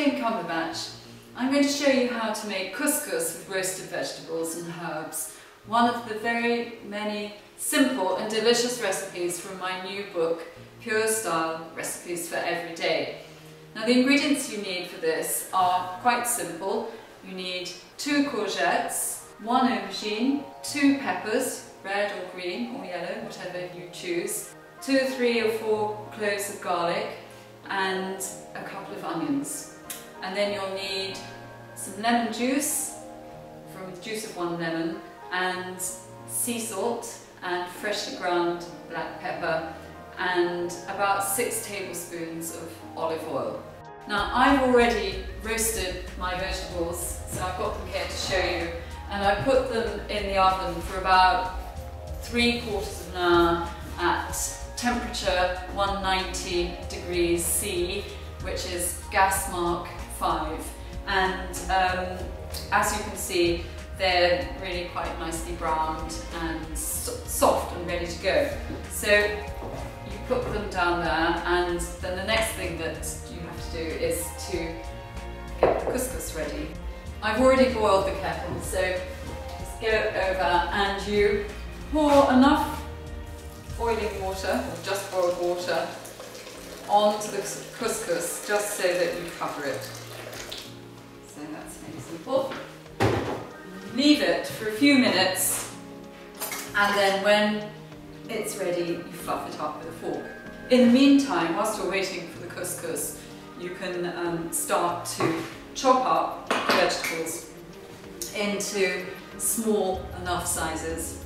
Jane Cumberbatch. I'm going to show you how to make couscous with roasted vegetables and herbs, one of the very many simple and delicious recipes from my new book, Pure Style Recipes for Every Day. Now the ingredients you need for this are quite simple. You need 2 courgettes, 1 aubergine, 2 peppers, red or green or yellow, whatever you choose, 2, 3 or 4 cloves of garlic and a couple of onions. And then you'll need some lemon juice, from the juice of 1 lemon, and sea salt and freshly ground black pepper and about 6 tablespoons of olive oil. Now I've already roasted my vegetables, so I've got them here to show you, and I put them in the oven for about 3/4 of an hour at temperature 190 degrees C, which is gas mark 5. And as you can see, they're really quite nicely browned and soft and ready to go. So you put them down there, and then the next thing that you have to do is to get the couscous ready. I've already boiled the kettle, so just go over and you pour enough boiling water, or just boiled water, onto the couscous just so that you cover it. So that's very simple. Leave it for a few minutes, and then when it's ready, you fluff it up with a fork. In the meantime, whilst you're waiting for the couscous, you can start to chop up the vegetables into small enough sizes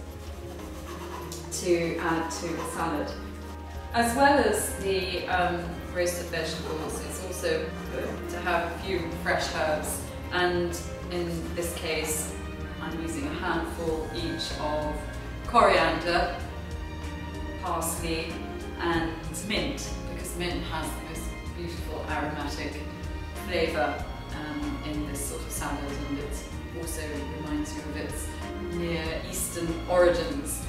to add to the salad. As well as the roasted vegetables, it's also good to have a few fresh herbs, and in this case I'm using a handful each of coriander, parsley and mint, because mint has the most beautiful aromatic flavour in this sort of salad, and it also reminds you of its Near Eastern origins.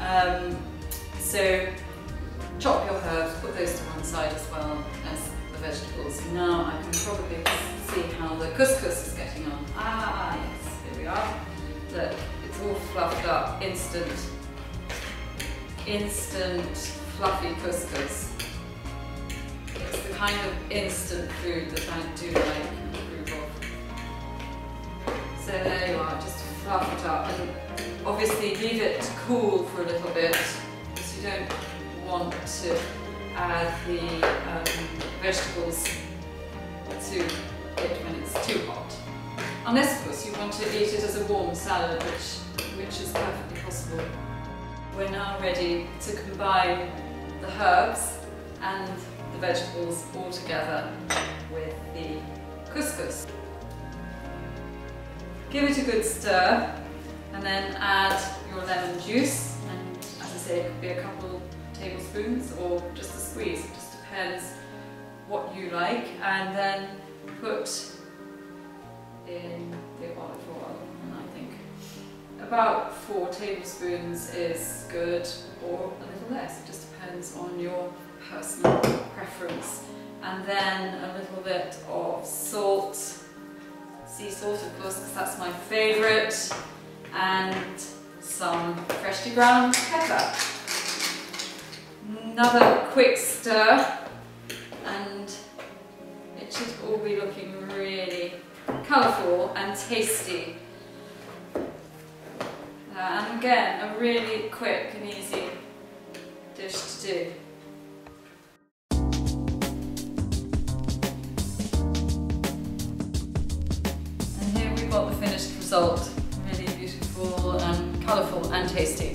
So chop your herbs, put those to one side as well as the vegetables. Now I can probably see how the couscous is getting on. Ah yes, here we are. Look, it's all fluffed up, instant fluffy couscous. It's the kind of instant food that I do like and approve of. So there you are, just fluff it up, and obviously leave it to cool for a little bit, because you don't want to add the vegetables to it when it's too hot. Unless of course you want to eat it as a warm salad, which is perfectly possible. We're now ready to combine the herbs and the vegetables all together with the couscous. Give it a good stir, and then add your lemon juice, and as I say, it could be a couple tablespoons or just a squeeze, it just depends what you like, and then put in the olive oil, and I think about 4 tablespoons is good, or a little less, it just depends on your personal preference. And then a little bit of salt, sea salt of course, because that's my favourite, and some freshly ground pepper. Another quick stir, and it should all be looking really colourful and tasty. And again, a really quick and easy dish to do. And here we've got the finished result, really beautiful and colourful and tasty.